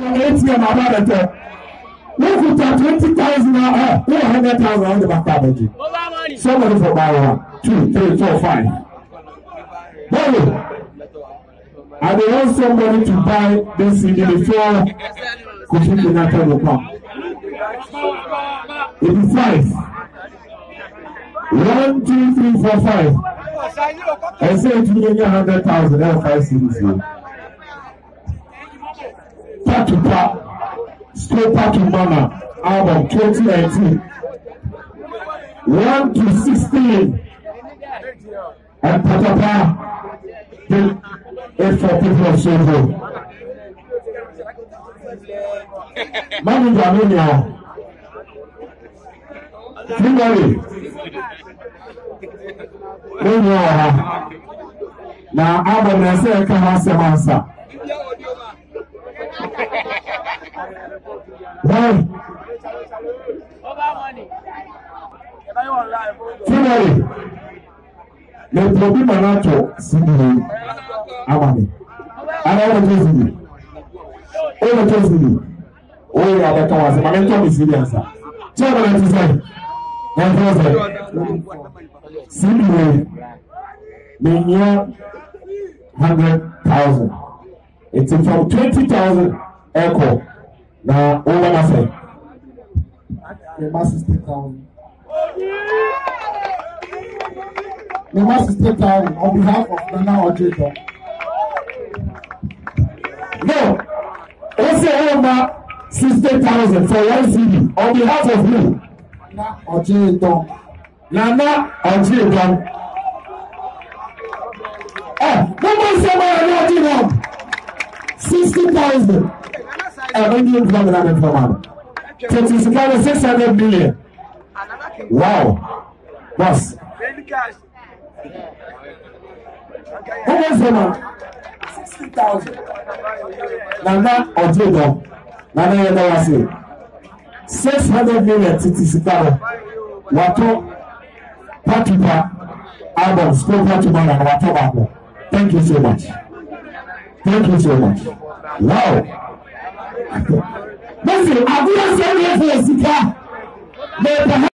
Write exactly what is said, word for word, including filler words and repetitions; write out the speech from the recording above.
eighty and about it. Look at twenty thousand or one hundred thousand on the back of somebody for buy one, two, three, four, five. Hey, I don't want somebody to buy this C D before Kofi Kinata will come. It is five. One, two, three, four, five. I say it will be a hundred thousand. There are five C Ds here. Part to part, straight part to Mama album twenty nineteen. One to sixteen. And Patapa, it's for people of Soho. Mami Jamina. Finally. Now, album I say, come on, some answer. Why? Finally, the problem is not C D Amani. I don't want to see you. Oh, I don't see you. Oh, yeah, that was a momentum is serious. Tell me what to say. And first, C D million hundred thousand. It's from twenty thousand echo. Now, over I say. The mass is ten thousand. The mass is ten thousand on behalf of Nana Ojeto. No, let's say over sixty thousand for one C D on behalf of who? Nana Ojeto. Nana Ojeto. Eh, no more somebody Ojeto. Sixty thousand. I don't need to come another information. Twenty six hundred million. Wow. Boss. How much someone? Sixty thousand. Nana Ojeto. Nana Yedawasi. Six hundred million Titi Sikaro. Wato Patipa album School Patipa and Wato Bako. Thank you so much. Thank you so much. Wow. Listen, I do not say this for Sika.